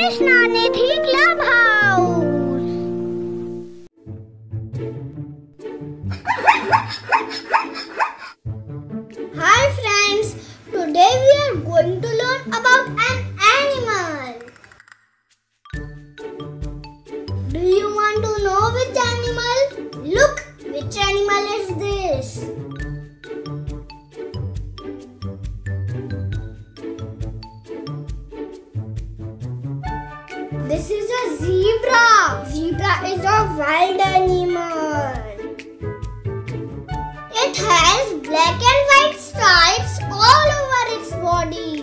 Krishnanidhi Clubhouse. Hi friends, today we are going to learn about an animal. Do you want to know which animal? Look, which animal is this? This is a zebra. Zebra is a wild animal. It has black and white stripes all over its body.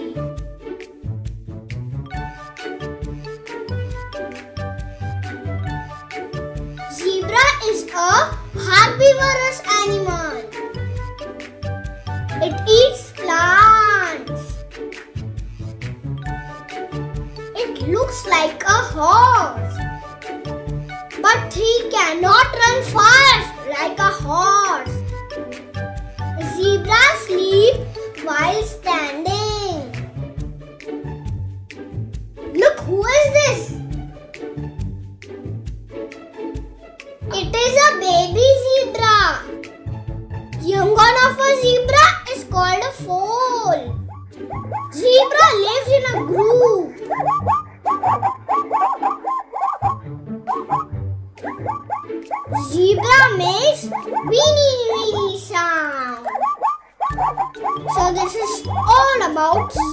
Zebra is a herbivorous animal. It eats plants. It looks like a horse, but he cannot run fast like a horse. Zebra sleep while standing. Look, who is this? It is a baby zebra. Young one of a zebra is called a foal. Zebra lives in a group. Zebra makes weenie weenie sound. So this is all about